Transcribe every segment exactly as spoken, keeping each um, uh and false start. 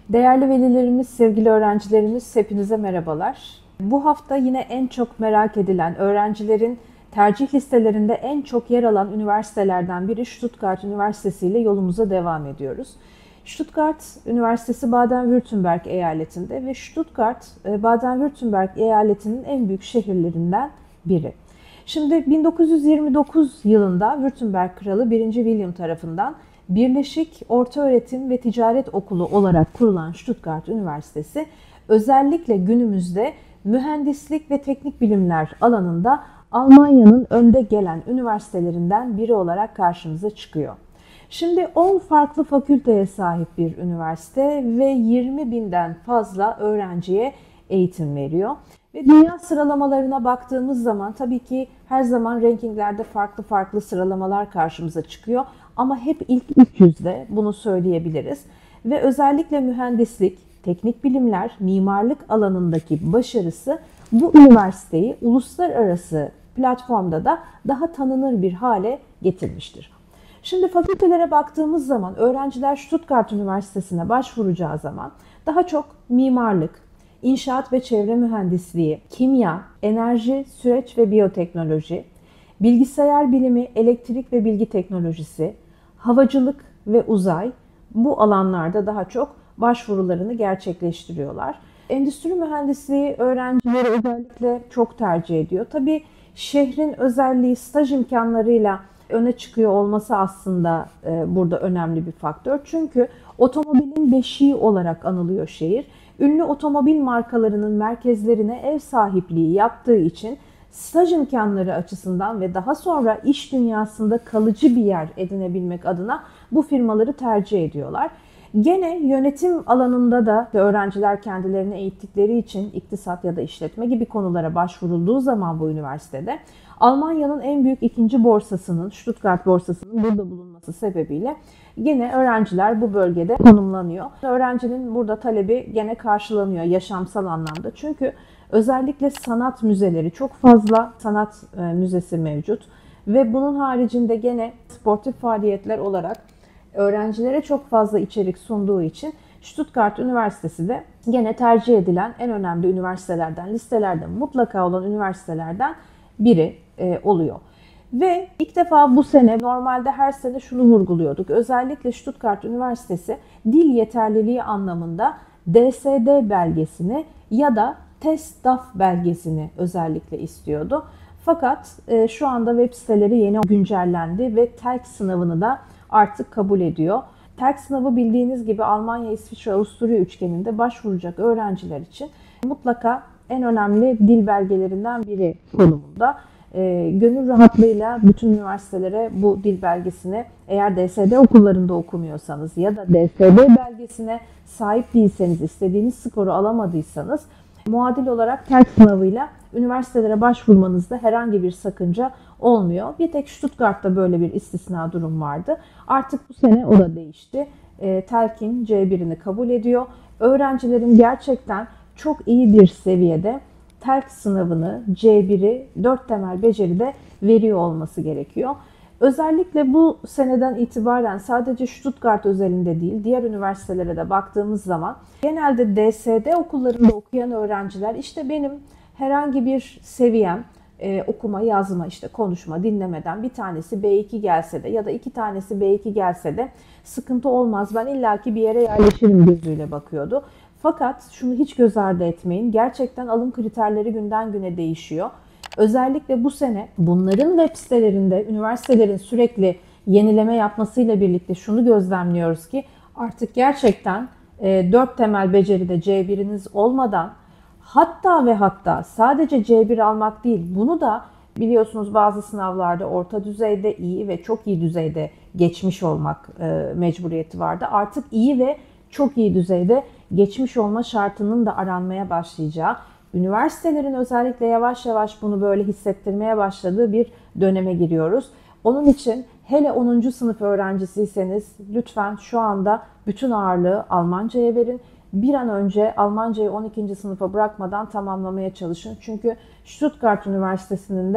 Değerli velilerimiz, sevgili öğrencilerimiz, hepinize merhabalar. Bu hafta yine en çok merak edilen, öğrencilerin tercih listelerinde en çok yer alan üniversitelerden biri Stuttgart Üniversitesi ile yolumuza devam ediyoruz. Stuttgart Üniversitesi Baden-Württemberg eyaletinde ve Stuttgart, Baden-Württemberg eyaletinin en büyük şehirlerinden biri. Şimdi bin dokuz yüz yirmi dokuz yılında Württemberg Kralı birinci. William tarafından Birleşik Ortaöğretim ve Ticaret Okulu olarak kurulan Stuttgart Üniversitesi özellikle günümüzde mühendislik ve teknik bilimler alanında Almanya'nın önde gelen üniversitelerinden biri olarak karşımıza çıkıyor. Şimdi on farklı fakülteye sahip bir üniversite ve yirmi binden fazla öğrenciye eğitim veriyor. Ve dünya sıralamalarına baktığımız zaman tabii ki her zaman rankinglerde farklı farklı sıralamalar karşımıza çıkıyor. Ama hep ilk üç yüzde bunu söyleyebiliriz. Ve özellikle mühendislik, teknik bilimler, mimarlık alanındaki başarısı bu üniversiteyi uluslararası platformda da daha tanınır bir hale getirmiştir. Şimdi fakültelere baktığımız zaman öğrenciler Stuttgart Üniversitesi'ne başvuracağı zaman daha çok mimarlık, İnşaat ve çevre mühendisliği, kimya, enerji, süreç ve biyoteknoloji, bilgisayar bilimi, elektrik ve bilgi teknolojisi, havacılık ve uzay bu alanlarda daha çok başvurularını gerçekleştiriyorlar. Endüstri mühendisliği öğrencileri özellikle çok tercih ediyor. Tabii şehrin özelliği staj imkanlarıyla öne çıkıyor olması aslında burada önemli bir faktör. Çünkü otomobilin beşiği olarak anılıyor şehir. Ünlü otomobil markalarının merkezlerine ev sahipliği yaptığı için staj imkanları açısından ve daha sonra iş dünyasında kalıcı bir yer edinebilmek adına bu firmaları tercih ediyorlar. Gene yönetim alanında da öğrenciler kendilerini eğittikleri için iktisat ya da işletme gibi konulara başvurulduğu zaman bu üniversitede Almanya'nın en büyük ikinci borsasının, Stuttgart borsasının burada bulunması sebebiyle gene öğrenciler bu bölgede konumlanıyor. Öğrencinin burada talebi gene karşılanıyor yaşamsal anlamda. Çünkü özellikle sanat müzeleri, çok fazla sanat müzesi mevcut ve bunun haricinde gene sportif faaliyetler olarak öğrencilere çok fazla içerik sunduğu için Stuttgart Üniversitesi de gene tercih edilen en önemli üniversitelerden, listelerde mutlaka olan üniversitelerden biri oluyor. Ve ilk defa bu sene, normalde her sene şunu vurguluyorduk. Özellikle Stuttgart Üniversitesi dil yeterliliği anlamında D S D belgesini ya da TestDaF belgesini özellikle istiyordu. Fakat şu anda web siteleri yeni güncellendi ve TELK sınavını da artık kabul ediyor. TELK sınavı bildiğiniz gibi Almanya, İsviçre, Avusturya üçgeninde başvuracak öğrenciler için mutlaka en önemli dil belgelerinden biri konumunda. E, gönül rahatlığıyla bütün üniversitelere bu dil belgesini, eğer D S D okullarında okumuyorsanız ya da D S D belgesine sahip değilseniz, istediğiniz skoru alamadıysanız muadil olarak TELK sınavıyla üniversitelere başvurmanızda herhangi bir sakınca olmuyor. Bir tek Stuttgart'ta böyle bir istisna durum vardı. Artık bu sene o da değişti. E, TELK'in C birini kabul ediyor. Öğrencilerin gerçekten çok iyi bir seviyede TELK sınavını, C biri, dört temel beceride veriyor olması gerekiyor. Özellikle bu seneden itibaren sadece Stuttgart özelinde değil, diğer üniversitelere de baktığımız zaman genelde D S D okullarında okuyan öğrenciler işte benim herhangi bir seviyem, e, okuma, yazma, işte konuşma, dinlemeden bir tanesi B iki gelse de ya da iki tanesi B iki gelse de sıkıntı olmaz, ben illaki bir yere yerleşirim gözüyle bakıyordu. Fakat şunu hiç göz ardı etmeyin, gerçekten alım kriterleri günden güne değişiyor. Özellikle bu sene bunların web sitelerinde üniversitelerin sürekli yenileme yapmasıyla birlikte şunu gözlemliyoruz ki artık gerçekten dört temel beceride C biriniz olmadan hatta ve hatta sadece C bir almak değil, bunu da biliyorsunuz bazı sınavlarda orta düzeyde, iyi ve çok iyi düzeyde geçmiş olmak mecburiyeti vardı. Artık iyi ve çok iyi düzeyde geçmiş olma şartının da aranmaya başlayacağı, üniversitelerin özellikle yavaş yavaş bunu böyle hissettirmeye başladığı bir döneme giriyoruz. Onun için hele onuncu sınıf öğrencisiyseniz lütfen şu anda bütün ağırlığı Almanca'ya verin. Bir an önce Almancayı on ikinci sınıfa bırakmadan tamamlamaya çalışın. Çünkü Stuttgart Üniversitesi'nin de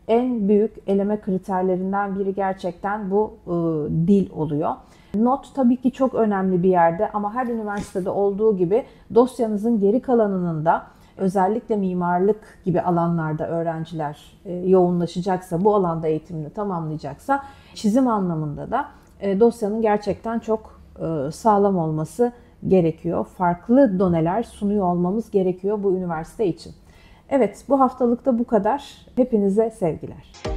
en büyük eleme kriterlerinden biri gerçekten bu e, dil oluyor. Not tabii ki çok önemli bir yerde ama her üniversitede olduğu gibi dosyanızın geri kalanının da özellikle mimarlık gibi alanlarda öğrenciler e, yoğunlaşacaksa, bu alanda eğitimini tamamlayacaksa çizim anlamında da e, dosyanın gerçekten çok e, sağlam olması gerekiyor. Farklı doneler sunuyor olmamız gerekiyor bu üniversite için. Evet, bu haftalıkta bu kadar. Hepinize sevgiler.